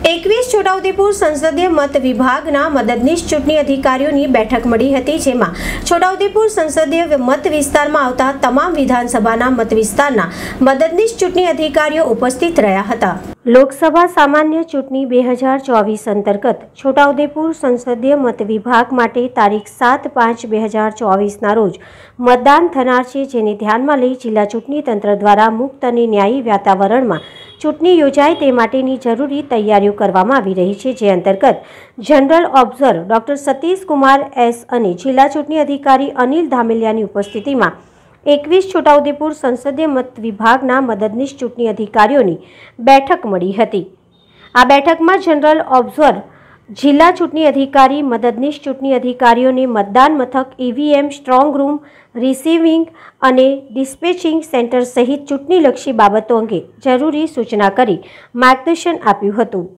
21 છોટાઉદેપુર સંસદીય મત વિભાગના મદદનીશ ચૂંટણી અધિકારીઓની બેઠક મળી હતી, જેમાં છોટાઉદેપુર સંસદીય મત વિસ્તારમાં આવતા તમામ વિધાનસભાના મત વિસ્તારના મદદનીશ ચૂંટણી અધિકારીઓ ઉપસ્થિત રહ્યા હતા। લોકસભા સામાન્ય ચૂંટણી 2024 અંતર્ગત છોટાઉદેપુર સંસદીય મત વિભાગ માટે તારીખ 7/5/2024 રોજ મતદાન થનાર છે, જેને ધ્યાનમાં લઈ જિલ્લા ચૂંટણી તંત્ર દ્વારા મુક્ત અને ન્યાયી વાતાવરણમાં ચૂંટણી યોજાય તે માટેની જરૂરી તૈયારીઓ કરવામાં આવી રહી છે, જે અંતર્ગત general observer doctor Satish Kumar S અને જિલ્લા ચૂંટણી અધિકારી અનિલ ધામેલિયાની ઉપસ્થિતિમાં 21 છોટાઉદેપુર સંસદીય મત વિભાગના મદદનીશ ચૂંટણી અધિકારીઓની બેઠક મળી હતી। આ બેઠકમાં જનરલ ઓબ્ઝર્વર, જિલ્લા ચૂંટણી અધિકારી, મદદનીશ ચૂંટણી અધિકારીઓને મતદાન મથક, ઈવીએમ, સ્ટ્રોંગ રૂમ, રિસીવિંગ અને ડિસ્પેચિંગ સેન્ટર સહિત ચૂંટણીલક્ષી બાબતો અંગે જરૂરી સૂચના કરી માર્ગદર્શન આપ્યું હતું।